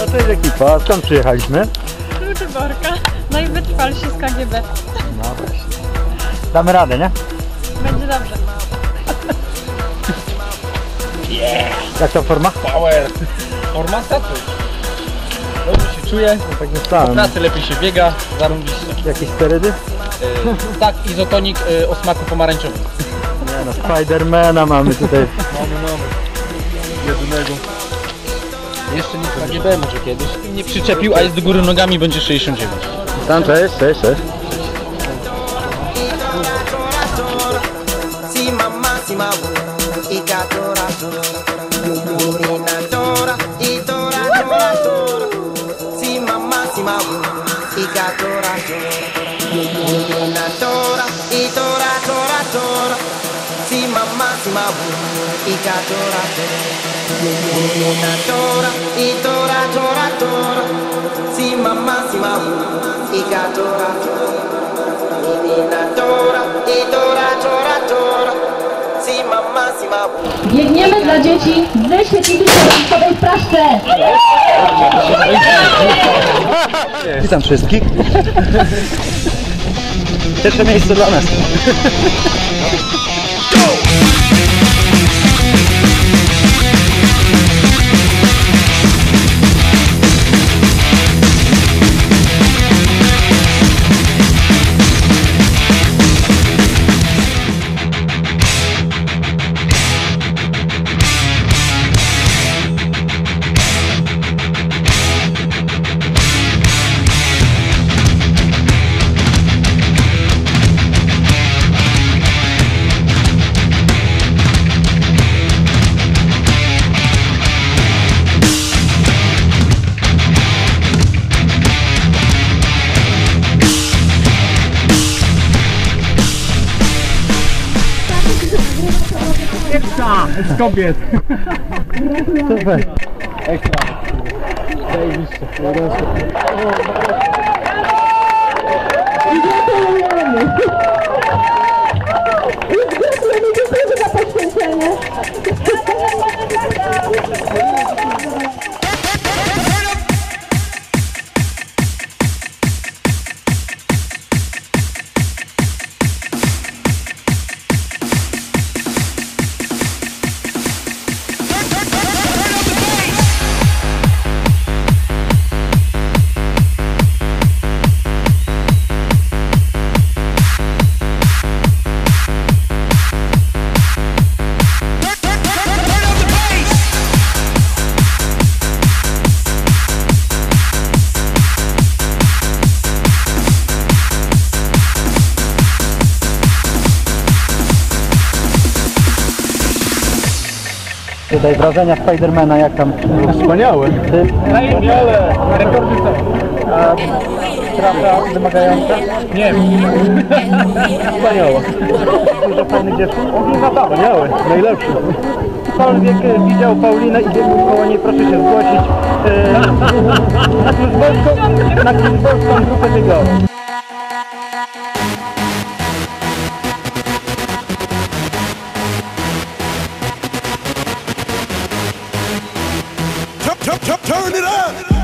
A to jest ekipa, skąd przyjechaliśmy? Z Wyborka, najwytrwalsi z KGB. No właśnie. Damy radę, nie? Będzie dobrze. Yeah! Jak ta forma? Power! Forma staty. Dobrze się czuję, No, tak w myślałem. pracy lepiej się biega, zarąbiście. Jakieś sterydy? Tak, izotonik o smaku pomarańczowym. Nie no, Spidermana mamy tutaj. Mamy. Jedynego. Jeszcze nie KGB może kiedyś. Nie przyczepił, a jest do góry nogami, będzie 69. Tam, cześć. Biegniemy dla dzieci w świetlicy w Praszce. Witam wszystkich. Pierwsze miejsce dla nas. Z kobiet! Super. Ekstra! Zajebiście! Dziękujemy za poświęcenie. Tutaj wrażenia Spidermana, jak tam? Wspaniałe! Ty? Wspaniale! Rekordy są! A trasa wymagająca? Nie! Wspaniałe. Dużo fajnych dziewczyn? Wspaniałe, najlepsze. Ktokolwiek widział Paulinę i biegł koło niej, proszę się zgłosić na Klisbolską grupę biegową. Turn it up!